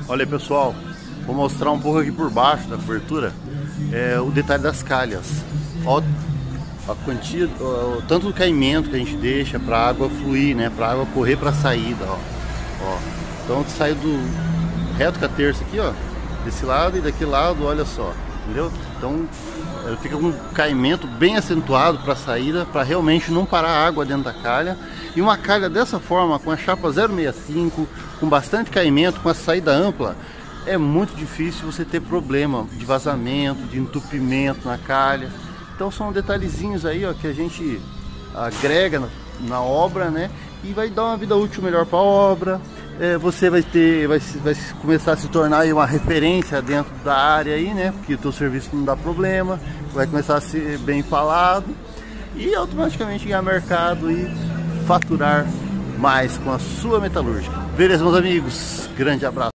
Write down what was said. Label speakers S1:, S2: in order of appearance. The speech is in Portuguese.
S1: Olha aí, pessoal, vou mostrar um pouco aqui por baixo da cobertura o detalhe das calhas. Ó, a quantia, o tanto do caimento que a gente deixa para a água fluir, né, para a água correr para a saída, ó. Então saiu do reto com a terça aqui, ó, desse lado e daquele lado, olha só, entendeu? Então ela fica com um caimento bem acentuado para a saída, para realmente não parar a água dentro da calha. E uma calha dessa forma, com a chapa 065, com bastante caimento, com a saída ampla, é muito difícil você ter problema de vazamento, de entupimento na calha. Então são detalhezinhos aí, ó, que a gente agrega na obra, né? E vai dar uma vida útil melhor para a obra. Você vai começar a se tornar aí uma referência dentro da área aí, né? Porque o teu serviço não dá problema, vai começar a ser bem falado e automaticamente ganhar mercado e faturar mais com a sua metalúrgica. Beleza, meus amigos? Grande abraço.